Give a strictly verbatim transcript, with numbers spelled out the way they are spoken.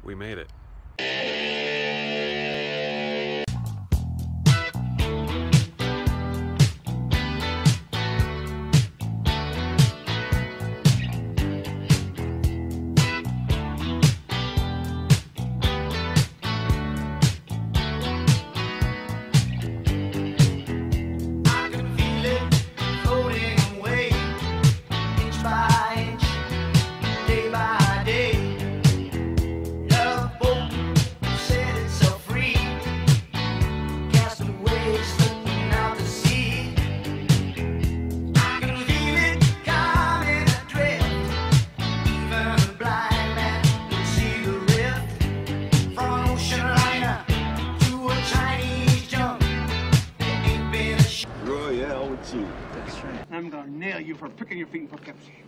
We made it. I'm gonna nail you for picking your feet and picking